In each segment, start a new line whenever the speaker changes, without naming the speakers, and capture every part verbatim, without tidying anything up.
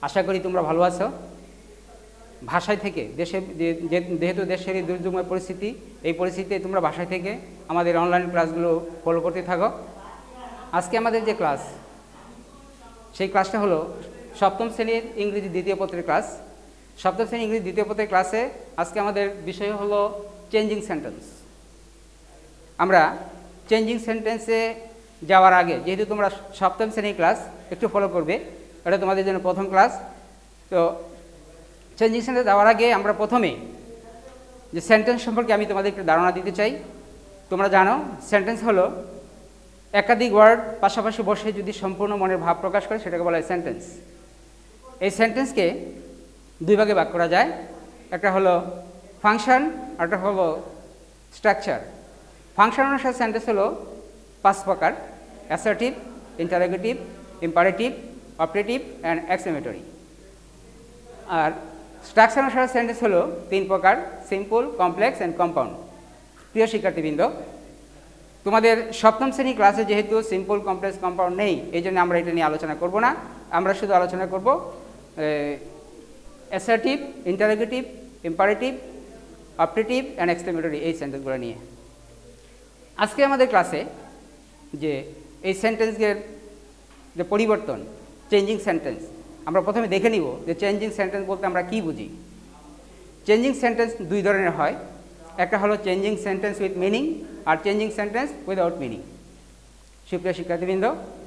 আশা করি তোমরা ভালো আছো। ভাষায় থেকে দেশে যেহেতু দেশের এই দুর্যোগময় পরিস্থিতি, এই পরিস্থিতিতে তোমরা ভাষায় থেকে আমাদের অনলাইন ক্লাসগুলো ফলো করতে থাকো। আজকে আমাদের যে ক্লাস, সেই ক্লাসটা হলো সপ্তম শ্রেণীর ইংরেজি দ্বিতীয় পত্রের ক্লাস। সপ্তম শ্রেণীর ইংরেজি দ্বিতীয় পত্রের ক্লাসে আজকে আমাদের বিষয় হলো চেঞ্জিং সেন্টেন্স। আমরা চেঞ্জিং সেন্টেন্সে যাওয়ার আগে, যেহেতু তোমরা সপ্তম শ্রেণীর ক্লাস, একটু ফলো করবে, এটা তোমাদের জন্য প্রথম ক্লাস। তো চেঞ্জিং সেন্টেন্স যাওয়ার আগে আমরা প্রথমে যে সেন্টেন্স সম্পর্কে আমি তোমাদের একটু ধারণা দিতে চাই। তোমরা জানো সেন্টেন্স হলো একাধিক ওয়ার্ড পাশাপাশি বসে যদি সম্পূর্ণ মনের ভাব প্রকাশ করে সেটাকে বলা হয় সেন্টেন্স। এই সেন্টেন্সকে দুই ভাগে ভাগ করা যায়, একটা হলো ফাংশন আর একটা হলো স্ট্রাকচার। ফাংশন অনুসারে সেন্টেন্স হলো পাঁচ প্রকার: assertive, interrogative, imperative, operative and exclamatory. আর স্ট্রাকচার অনুসারে সেন্টেন্স হলো তিন প্রকার: সিম্পল, কমপ্লেক্স অ্যান্ড কম্পাউন্ড। প্রিয় শিক্ষার্থীবৃন্দ, তোমাদের সপ্তম শ্রেণী ক্লাসে যেহেতু সিম্পল, কমপ্লেক্স, কম্পাউন্ড নেই, এই জন্য আমরা এটা নিয়ে আলোচনা করব না। আমরা শুধু আলোচনা করব assertive, interrogative, imperative, operative and exclamatory, এই সেন্টেন্সগুলো নিয়ে। আজকে আমাদের ক্লাসে যে এই সেন্টেন্সের যে পরিবর্তন, চেঞ্জিং সেন্টেন্স, আমরা প্রথমে দেখে নিব যে চেঞ্জিং সেন্টেন্স বলতে আমরা কী বুঝি। চেঞ্জিং সেন্টেন্স দুই ধরনের হয়, একটা হলো চেঞ্জিং সেন্টেন্স উইথ মিনিং আর চেঞ্জিং সেন্টেন্স উইদাউট মিনিং। সুপ্রিয় শিক্ষার্থীবৃন্দ,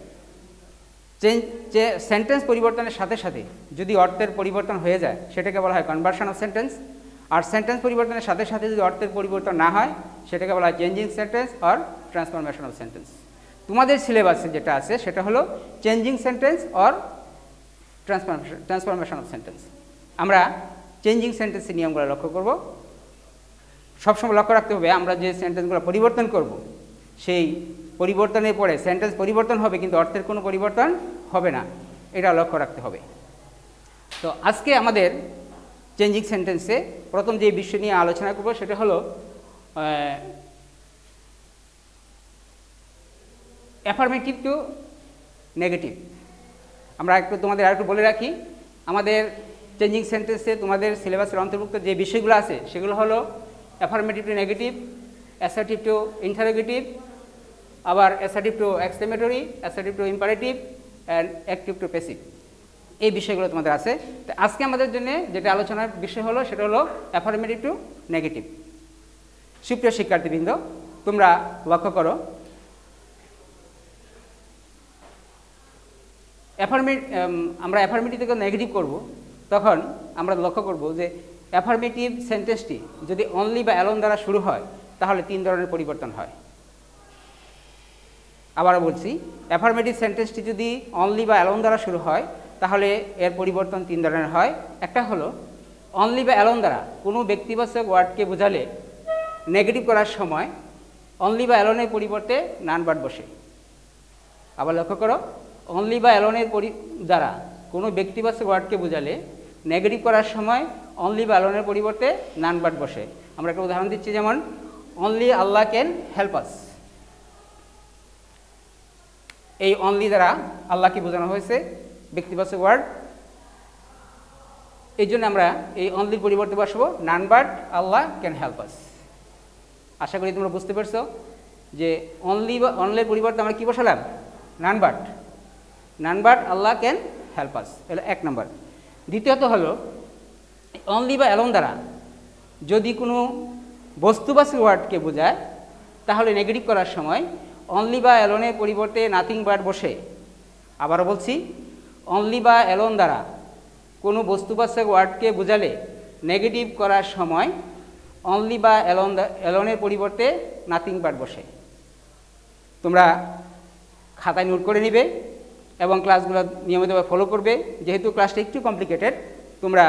চেঞ্জ যে সেন্টেন্স পরিবর্তনের সাথে সাথে যদি অর্থের পরিবর্তন হয়ে যায় সেটাকে বলা হয় কনভার্সন অফ সেন্টেন্স। আর সেন্টেন্স পরিবর্তনের সাথে সাথে যদি অর্থের পরিবর্তন না হয় সেটাকে বলা হয় changing sentence or transformation of sentence. তোমাদের সিলেবাসে যেটা আছে সেটা হলো changing sentence or transformation transformation of sentence. আমরা চেঞ্জিং সেন্টেন্সের নিয়মগুলো লক্ষ্য করব। সবসময় লক্ষ্য রাখতে হবে আমরা যে সেন্টেন্সগুলো পরিবর্তন করব সেই পরিবর্তনের পরে সেন্টেন্স পরিবর্তন হবে কিন্তু অর্থের কোনো পরিবর্তন হবে না, এটা লক্ষ্য রাখতে হবে। তো আজকে আমাদের চেঞ্জিং সেন্টেন্সে প্রথম যে বিষয় নিয়ে আলোচনা করব সেটা হলো অ্যাফার্মেটিভ টু নেগেটিভ। আমরা একটু তোমাদের আর একটু বলে রাখি, আমাদের চেঞ্জিং সেন্টেন্সে তোমাদের সিলেবাসের অন্তর্ভুক্ত যে বিষয়গুলো আছে সেগুলো হলো affirmative to negative, assertive to interrogative, আবার assertive to exclamatory, assertive to imperative and active to passive, এই বিষয়গুলো তোমাদের আছে। তো আজকে আমাদের জন্য যেটা আলোচনার বিষয় হলো সেটা হলো অ্যাফার্মেটিভ টু নেগেটিভ। সুপ্রিয় শিক্ষার্থীবৃন্দ, তোমরা লক্ষ্য করো, অ্যাফার্মেট আমরা অ্যাফার্মেটিভ থেকে নেগেটিভ করব, তখন আমরা লক্ষ্য করব যে অ্যাফার্মেটিভ সেন্টেন্সটি যদি অনলি বা অ্যালোন দ্বারা শুরু হয় তাহলে তিন ধরনের পরিবর্তন হয়। আবারও বলছি, অ্যাফার্মেটিভ সেন্টেন্সটি যদি অনলি বা অ্যালোন দ্বারা শুরু হয় তাহলে এর পরিবর্তন তিন ধরনের হয়। একটা হলো অনলি বা অ্যালোন দ্বারা কোনো ব্যক্তিবাচক ওয়ার্ডকে বোঝালে নেগেটিভ করার সময় অনলি বা অ্যালোনের পরিবর্তে নান ওয়ার্ড বসে। আবার লক্ষ্য করো, অনলি বা অ্যালোনের পরি দ্বারা কোনো ব্যক্তিবাচক ওয়ার্ডকে বোঝালে নেগেটিভ করার সময় অনলি বা অ্যালোনের পরিবর্তে নান ওয়ার্ড বসে। আমরা একটা উদাহরণ দিচ্ছি, যেমন only Allah can help us. এই অনলি দ্বারা আল্লাহকে বোঝানো হয়েছে ব্যক্তিবাচক ওয়ার্ড, এই জন্য আমরা এই অনলির পরিবর্তে বসবো none but Allah can help us. আশা করি তোমরা বুঝতে পারছো যে অনলি বা অনলির পরিবর্তে আমরা কী বসালাম? None but none but Allah can help us, এটা এক নম্বর। দ্বিতীয়ত হলো অনলি বা অ্যালোন দ্বারা যদি কোনো বস্তুবাচক ওয়ার্ডকে বোঝায় তাহলে নেগেটিভ করার সময় অনলি বা অ্যালোনের পরিবর্তে নাথিং বাট বসে। আবারও বলছি, অনলি বা অ্যালোন দ্বারা কোনো বস্তুবাচক ওয়ার্ডকে বোঝালে নেগেটিভ করার সময় অনলি বা অ্যালোন অ্যালোনের পরিবর্তে নাথিং বাট বসে। তোমরা খাতায় নোট করে নিবে এবং ক্লাসগুলো নিয়মিতভাবে ফলো করবে। যেহেতু ক্লাসটা একটু কমপ্লিকেটেড, তোমরা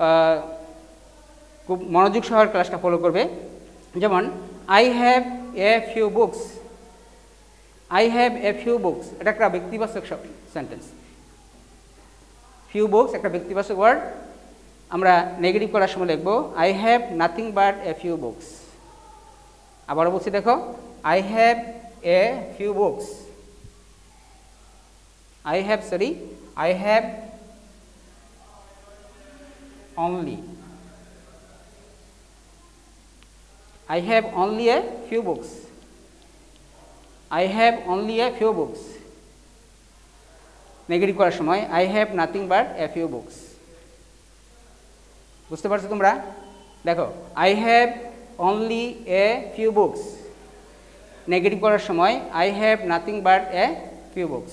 খুব মনোযোগ সহকারে ক্লাসটা ফলো করবে। যেমন I have a few books, I have a few books এটা একটা ব্যক্তিবাচক সেন্টেন্স। ফিউ বুকস একটা ব্যক্তিবাচক ওয়ার্ড, আমরা নেগেটিভ করার সময় লিখবো I have nothing but a few books. আবারও বলছি, দেখো, I have a few books, I have sorry I have only. I have only a few books. I have only a few books. Negative করার সময় I have nothing but a few books. বুঝতে পারছো তোমরা? দেখো I have only a few books. Negative করার সময় I have nothing but a few books.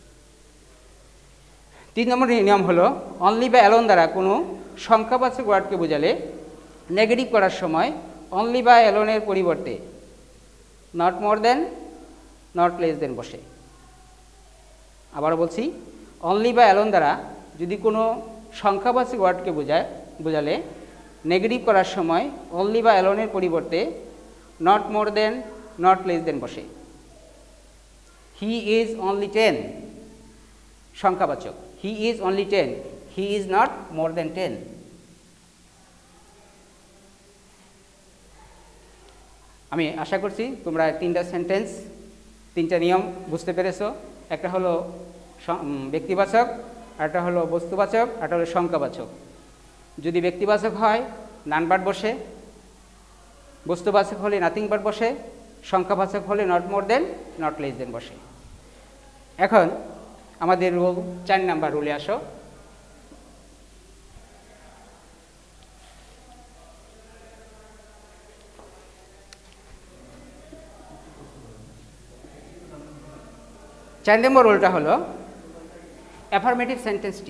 তিন নম্বর নিয়ম হলো অনলি বা অ্যালোন দ্বারা কোনো সংখ্যাবাচক ওয়ার্ডকে বোঝালে নেগেটিভ করার সময় অনলি বা অ্যালোনের পরিবর্তে not more than, not less than বসে। আবারও বলছি, অনলি বা অ্যালোন দ্বারা যদি কোনো সংখ্যাবাচক ওয়ার্ডকে বোঝায় বোঝালে নেগেটিভ করার সময় অনলি বা অ্যালোনের পরিবর্তে not more than, not less than বসে। হি ইজ অনলি টেন সংখ্যাবাচক, he is only ten, he is not more than ten. আমি আশা করছি তোমরা তিনটা সেন্টেন্স, তিনটা নিয়ম বুঝতে পেরেছো। একটা হলো ব্যক্তিবাচক, একটা হলো বস্তুবাচক, একটা হলো সংখ্যাবাচক। যদি ব্যক্তিবাচক হয় নান বাট বসে, বস্তুবাচক হলে নাথিং বাট বসে, সংখ্যাবাচক হলে not more than, not less than বসে। এখন আমাদের রুল চার নাম্বার রুলে আসো। চার নম্বর রুলটা হলো অ্যাফার্মেটিভ সেন্টেন্সটি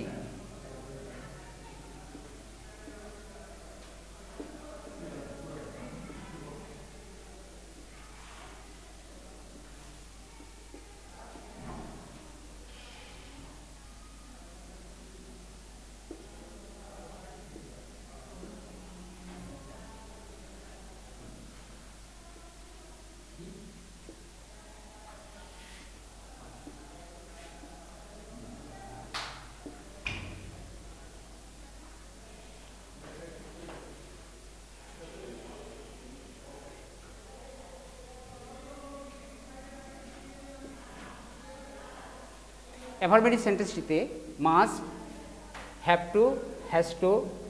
অ্যাফার্মেটিভ সেন্টেন্সটিতে must, have to, has to,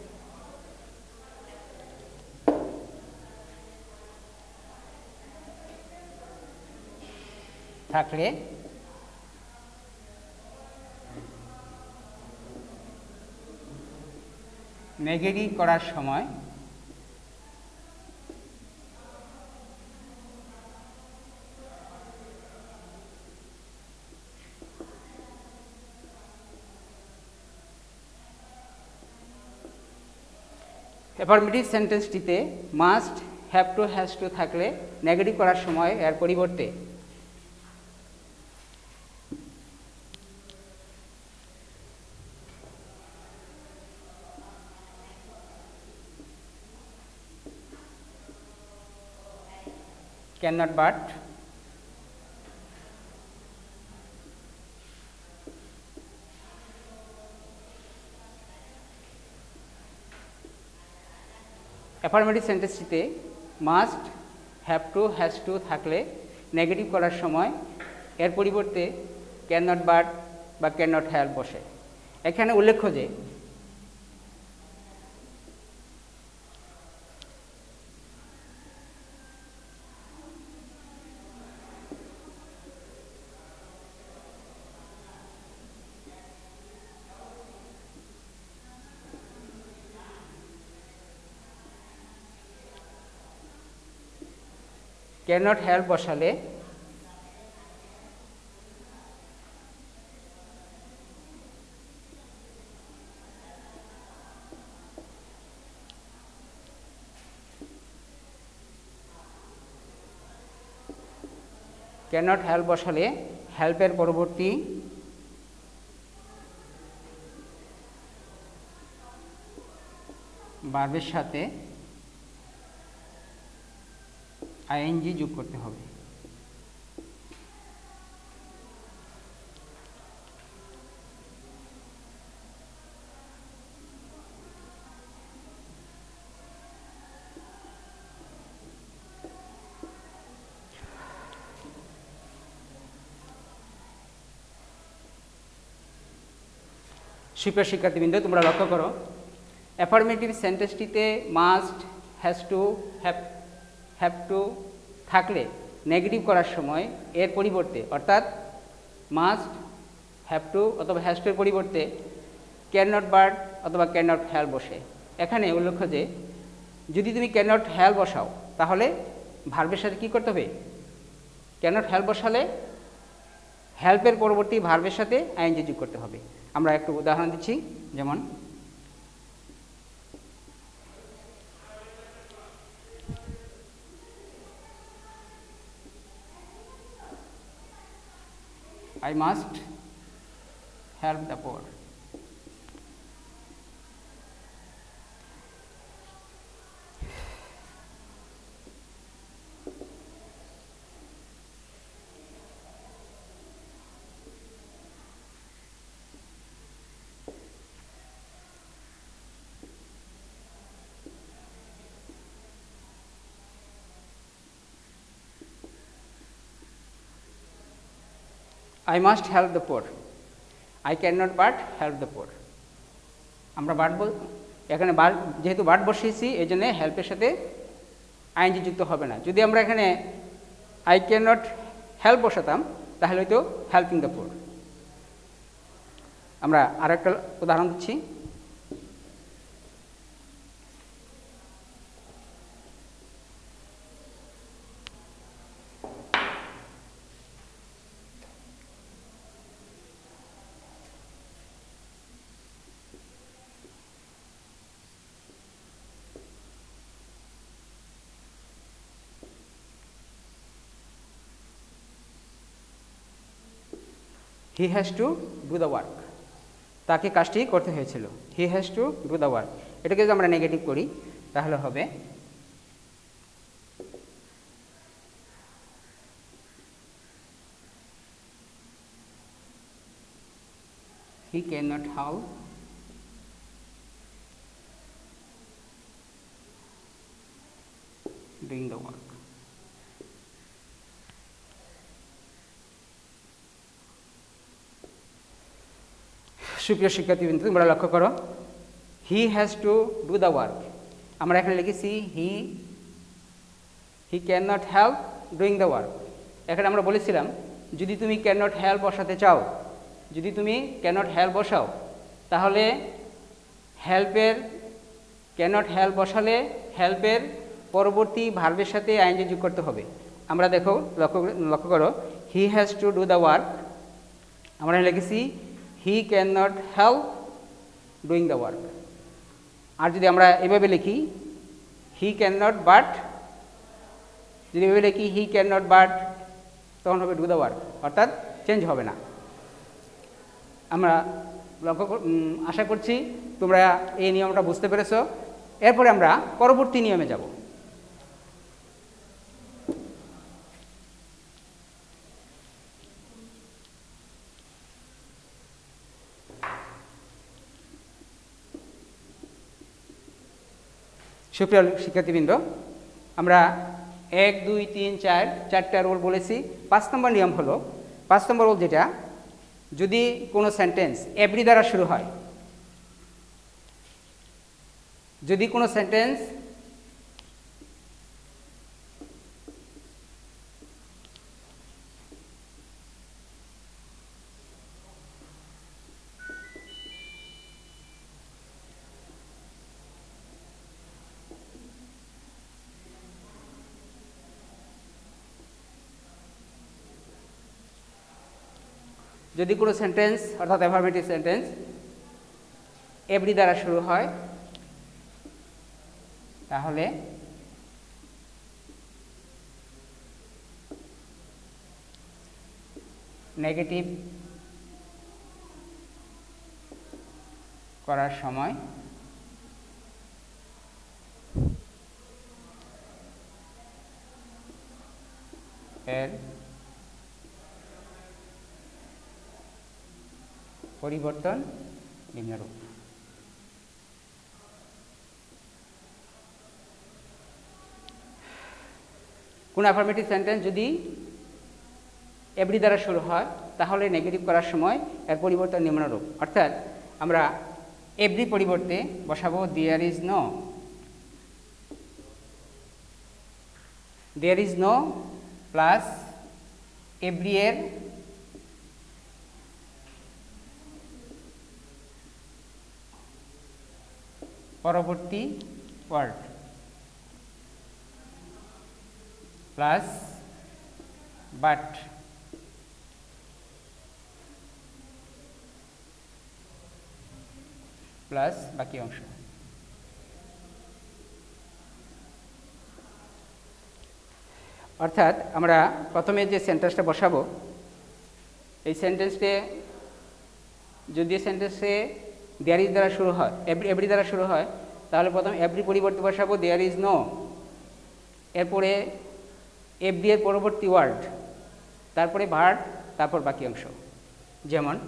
থাকলে নেগেটিভ করার সময় অ্যাফার্মেটিভ সেন্টেন্সটিতে must, have to, has to থাকলে নেগেটিভ করার সময় এর পরিবর্তে ক্যান নট বাট, অ্যাফার্মেটিভ সেন্টেন্সটিতে must, have to, has to থাকলে নেগেটিভ করার সময় এর পরিবর্তে ক্যান নট বাট বা ক্যান নট হ্যাভ বসে। এখানে উল্লেখ্য যে ক্যান নট হেল্প বসালে ক্যান নট হেল্প বসালে হেল্পের পরবর্তী ভার্বের সাথে আইএনজি যোগ করতে হবে। সুপ্রিয় শিক্ষার্থীবৃন্দ, তোমরা লক্ষ্য করো অ্যাফার্মেটিভ সেন্টেন্সটিতে must, has to, have have to থাকলে নেগেটিভ করার সময় এর পরিবর্তে অর্থাৎ মাস্ট, হ্যাভ টু অথবা হ্যাজ টু এর পরিবর্তে ক্যান নট বাট অথবা ক্যান নট হেল্প বসে। এখানে উল্লেখ্য যে যদি তুমি ক্যান নট হেল্প বসাও তাহলে ভার্বের সাথে কী করতে হবে? ক্যান নট হেল্প বসালে হেল্পের পরবর্তী ভার্বের সাথে আইএনজি যোগ করতে হবে। আমরা একটু উদাহরণ দিচ্ছি, যেমন I must help the poor. I must help the poor. I cannot but help the poor. আমরা বাট বল এখানে বাট যেহেতু বাট বসিয়েছি এই জন্য হেল্পের সাথে আইএনজি যুক্ত হবে না। যদি আমরা এখানে আই ক্যান নট হেল্প বসাতাম তাহলে হয়তো হেল্পিং দ্য পোর। আমরা আর একটা উদাহরণ দিচ্ছি, he has to do the work. তাকে কাজটি করতে হয়েছিল। He has to do the work. এটাকে যদি আমরা নেগেটিভ করি তাহলে হবে he can not help doing the work. সুপ্রিয় শিক্ষার্থীবৃন্দ, তোমরা লক্ষ্য করো, he has to do the work. আমরা এখানে লিখেছি he he can not help doing the work. এখানে আমরা বলেছিলাম যদি তুমি ক্যান নট হেল্প বসাতে চাও, যদি তুমি ক্যান নট হেল্প বসাও তাহলে হেল্পের ক্যান নট হেল্প বসালে হেল্পের পরবর্তী ভার্বের সাথে আইএনজি যোগ করতে হবে। আমরা দেখো লক্ষ্য লক্ষ্য করো, he has to do the work, আমরা লিখেছি he can not help doing the work. আর যদি আমরা এভাবে লিখি হি ক্যান নট বাট, যদি এভাবে লিখি হি ক্যান নট বাট তখন হবে ডু দ্য ওয়ার্ক, অর্থাৎ চেঞ্জ হবে না। আমরা লক্ষ্য আশা করছি তোমরা এই নিয়মটা বুঝতে পেরেছো। এরপরে আমরা পরবর্তী নিয়মে যাব। সুপ্রিয় শিক্ষার্থীবৃন্দ, আমরা এক দুই তিন চার চারটা রোল বলেছি। পাঁচ নম্বর নিয়ম হলো, পাঁচ নম্বর রোল যেটা, যদি কোনো সেন্টেন্স এভরি দ্বারা শুরু হয়, যদি কোনো সেন্টেন্স যদি কোনো সেন্টেন্স অর্থাৎ অ্যাফার্মেটিভ সেন্টেন্স এভরি দ্বারা শুরু হয় তাহলে নেগেটিভ করার সময় এর পরিবর্তন নিম্নরূপ। কোন অ্যাফার্মেটিভ সেন্টেন্স যদি এভরি দ্বারা শুরু হয় তাহলে নেগেটিভ করার সময় এর পরিবর্তন নিম্নরূপ। অর্থাৎ আমরা এভরি পরিবর্তে বসাবো there is no. There is no plus every এর পরবর্তী ওয়ার্ড প্লাস বাট প্লাস বাকি অংশ। অর্থাৎ আমরা প্রথমে যে সেন্টেন্সটা বসাবো এই সেন্টেন্সটে যদি সেন্টেন্সে দেয়ার ইজ দ্বারা শুরু হয়, এভরি এভরি দ্বারা শুরু হয়, তাহলে প্রথম এভরি পরিবর্তে বসাবো দেয়ার ইজ নো, এরপরে এভরি এর পরবর্তী ওয়ার্ড, তারপরে ভার্ব, তারপর বাকি অংশ। যেমন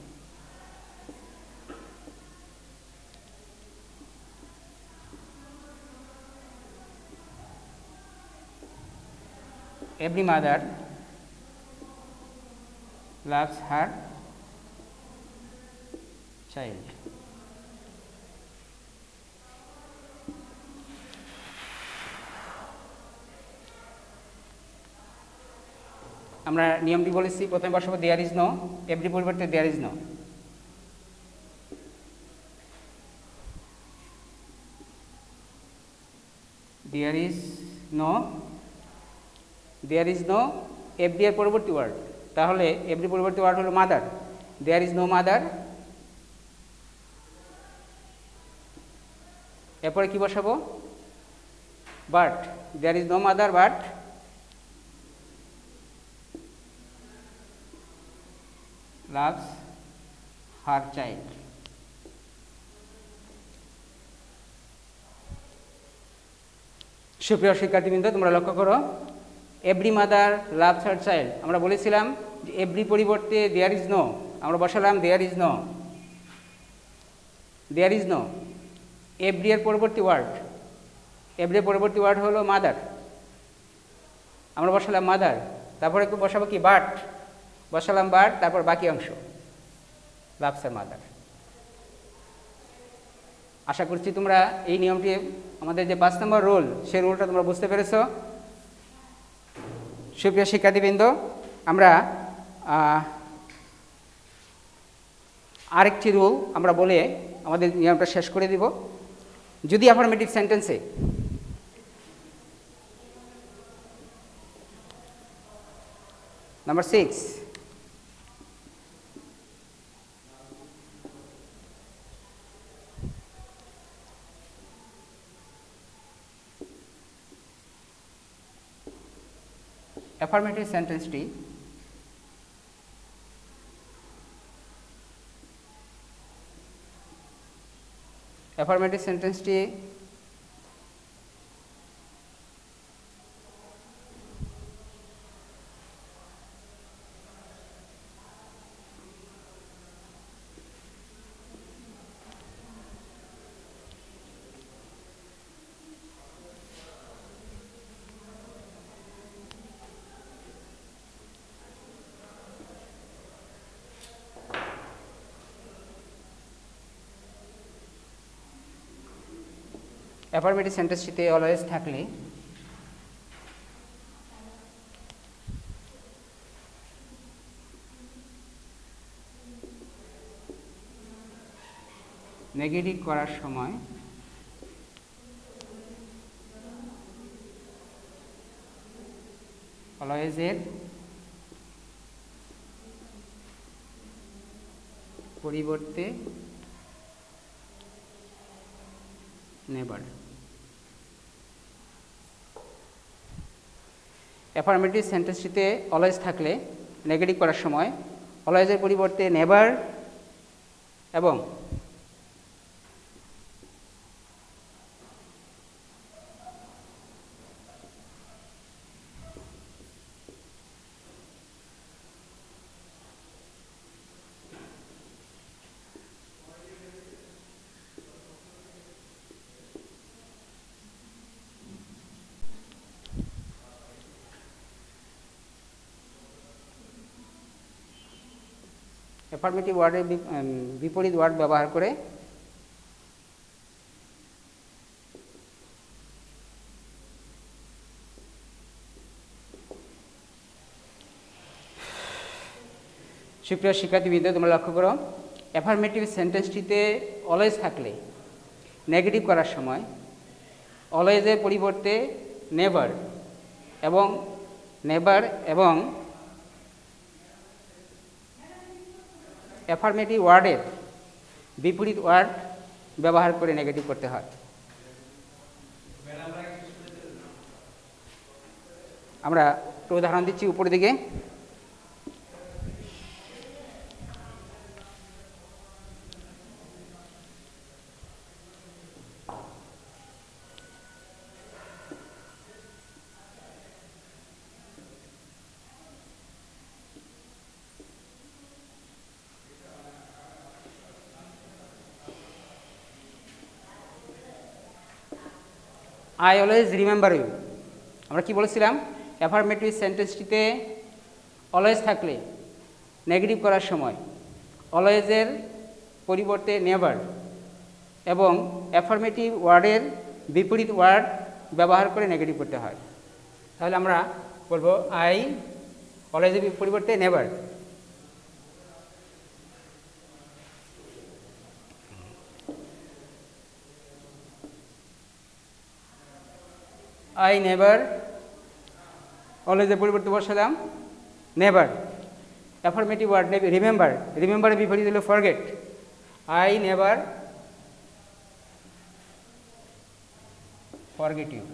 every mother loves her child. আমরা নিয়মটি বলেছি, প্রথমে বসাবো দেয়ার ইজ নো, এভরি পরিবর্তে there is no. There is no, there is no every এর পরবর্তী ওয়ার্ড, তাহলে এভরি পরবর্তী ওয়ার্ড হলো mother. There is no mother, এরপরে কি বসাবো but, there is no mother but loves her child. সুপ্রিয় শিক্ষার্থীবৃন্দ, তোমরা লক্ষ্য করো every mother loves her child, আমরা বলেছিলাম যে এভরি পরিবর্তে দেয়ার ইজ নো, আমরা বসালাম there is no, there is no every এর পরবর্তী ওয়ার্ড, এভরি এর পরবর্তী ওয়ার্ড হলো মাদার, আমরা বসালাম মাদার, তারপরে বসাবো কি বাট, বসালাম বাট, তারপর বাকি অংশ লাভস হার মাদার। আশা করছি তোমরা এই নিয়মটি, আমাদের যে পাঁচ নম্বর রুল, সেই রুলটা তোমরা বুঝতে পেরেছ। সুপ্রিয় শিক্ষার্থীবৃন্দ, আমরা আরেকটি রুল আমরা বলে আমাদের নিয়মটা শেষ করে দিব। যদি অ্যাফার্মেটিভ সেন্টেন্সে নাম্বার সিক্স, অ্যাফার্মেটিভ সেন্টেন্সটি অ্যাফার্মেটিভ সেন্টেন্সটি অ্যাফার্মেটিভ সেন্টেন্সটিতে অলওয়েজ থাকলে নেগেটিভ করার সময় অলওয়েজের পরিবর্তে নেভার। অ্যাফার্মেটিভ সেন্টেন্সটিতে অলওয়েজ থাকলে নেগেটিভ করার সময় অলওয়েজের পরিবর্তে নেভার এবং অ্যাফার্মেটিভ ওয়ার্ডের বিপরীত ওয়ার্ড ব্যবহার করে সুপ্রিয় শিক্ষার্থীবৃন্দ, তোমরা লক্ষ্য করো, অ্যাফার্মেটিভ সেন্টেন্সটিতে অলওয়েজ থাকলে নেগেটিভ করার সময় অলওয়েজের পরিবর্তে নেভার এবং নেভার এবং অ্যাফার্মেটিভ ওয়ার্ডের বিপরীত ওয়ার্ড ব্যবহার করে নেগেটিভ করতে হয়। আমরা একটু উদাহরণ দিচ্ছি উপরের দিকে। I always remember you. আমরা কি বলেছিলাম? অ্যাফার্মেটিভ সেন্টেন্সটিতে অলওয়েজ থাকলে নেগেটিভ করার সময় অলওয়েজের পরিবর্তে নেভার এবং অ্যাফার্মেটিভ ওয়ার্ডের বিপরীত ওয়ার্ড ব্যবহার করে নেগেটিভ করতে হয়। তাহলে আমরা বলবো আই অলওয়েজের পরিবর্তে নেভার। আই নেভার, অলওয়েজের পরিবর্তে বসালাম নেভার। অ্যাফার্মেটিভ ওয়ার্ড রিমেম্বার, রিমেম্বারের বিপরীত হলো forget. I never forget you.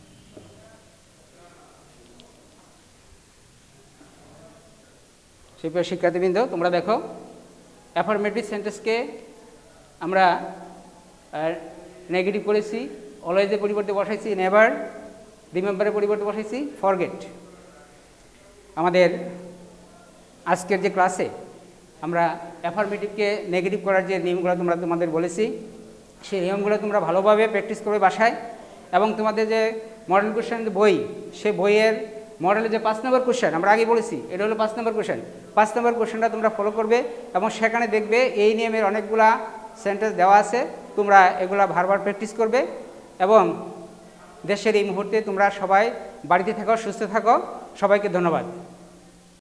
সুপ্রিয় শিক্ষার্থীবৃন্দ, তোমরা দেখো, অ্যাফার্মেটিভ সেন্টেন্সকে আমরা নেগেটিভ করেছি, অলওয়েজের পরিবর্তে বসাইছি নেভার, রিমেম্বারের পরিবর্তে বসাইছি ফরগেট। আমাদের আজকের যে ক্লাসে আমরা অ্যাফার্মেটিভকে নেগেটিভ করার যে নিয়মগুলো তোমরা তোমাদের বলেছি, সেই নিয়মগুলো তোমরা ভালোভাবে প্র্যাকটিস করবে বাসায়। এবং তোমাদের যে মডেল কোশ্চেন বই, সে বইয়ের মডেলের যে পাঁচ নম্বর কোশ্চেন আমরা আগে বলেছি, এটা হলো পাঁচ নম্বর কোশ্চেন। পাঁচ নম্বর কোশ্চেনটা তোমরা ফলো করবে এবং সেখানে দেখবে এই নিয়মের অনেকগুলা সেন্টেন্স দেওয়া আছে। তোমরা এগুলা বারবার প্র্যাকটিস করবে এবং দেশের এই মুহূর্তে তোমরা সবাই বাড়িতে থাকো, সুস্থ থাকো। সবাইকে ধন্যবাদ।